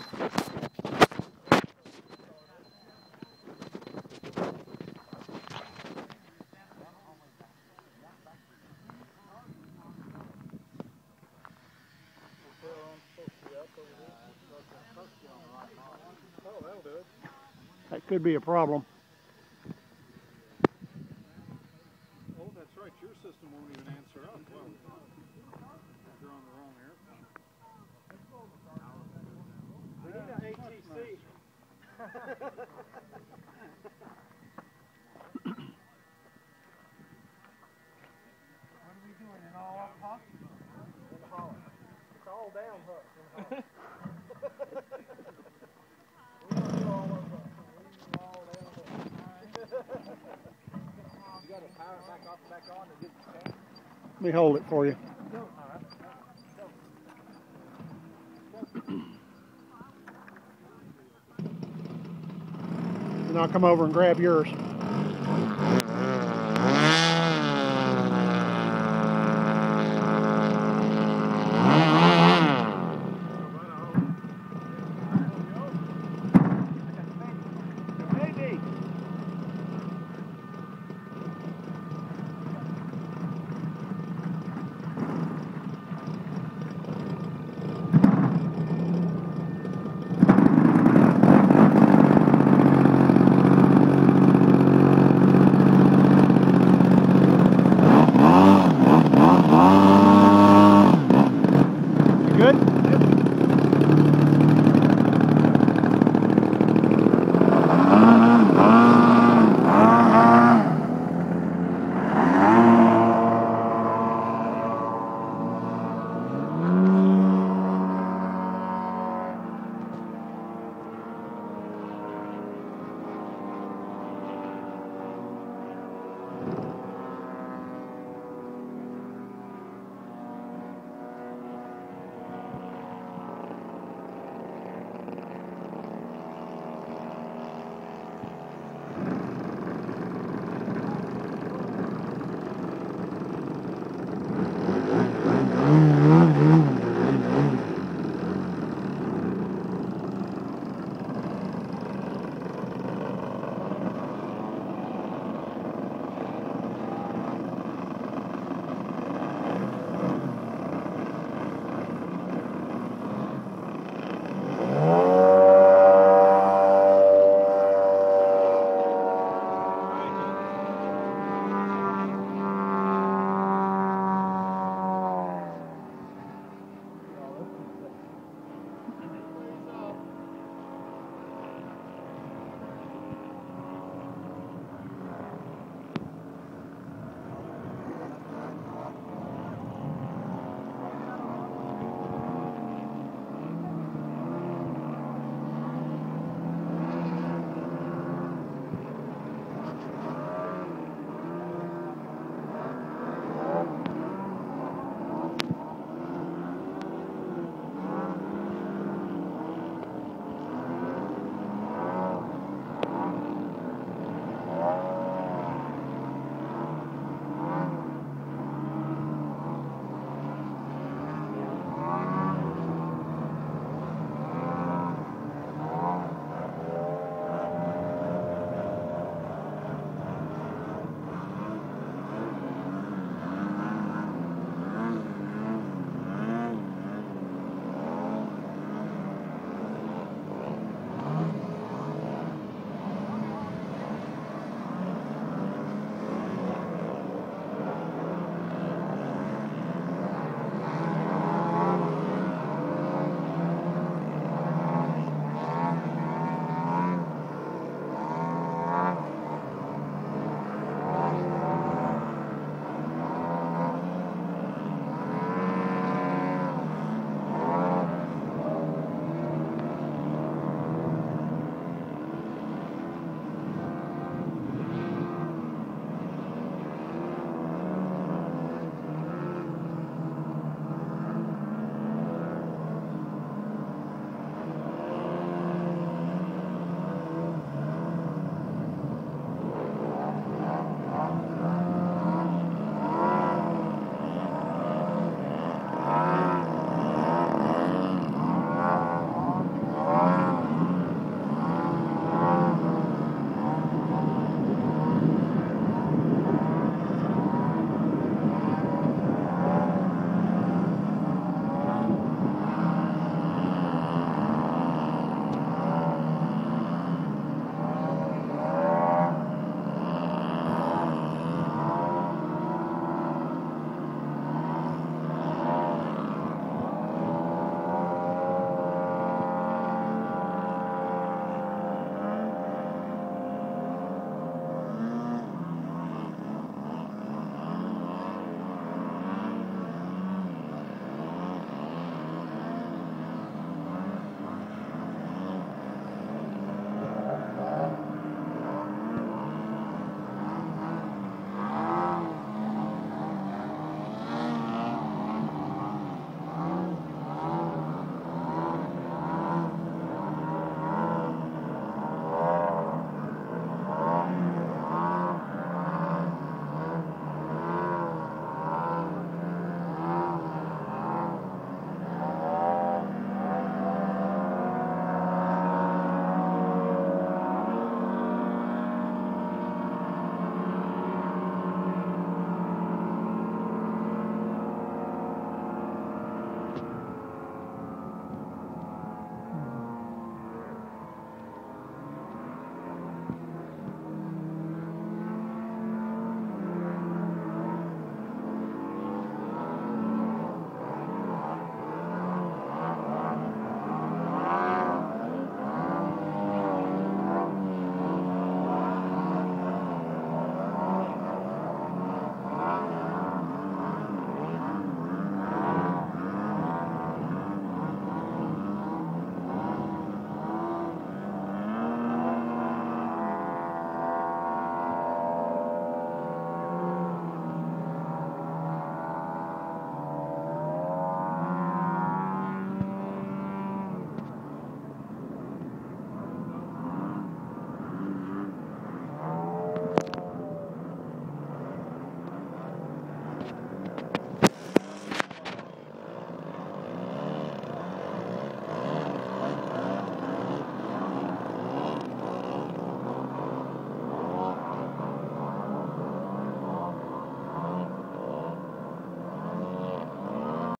That could be a problem. Oh, that's right. Your system won't even answer up. Well, you're on the wrong airplane. We need an ATC. What are we doing? An all-up huck? In Holler. It's all down huck in Holler. We don't do all up huck. We do all down huck. You got to power it back off and back on and get the tank. Let me hold it for you. Go. All right. And I'll come over and grab yours.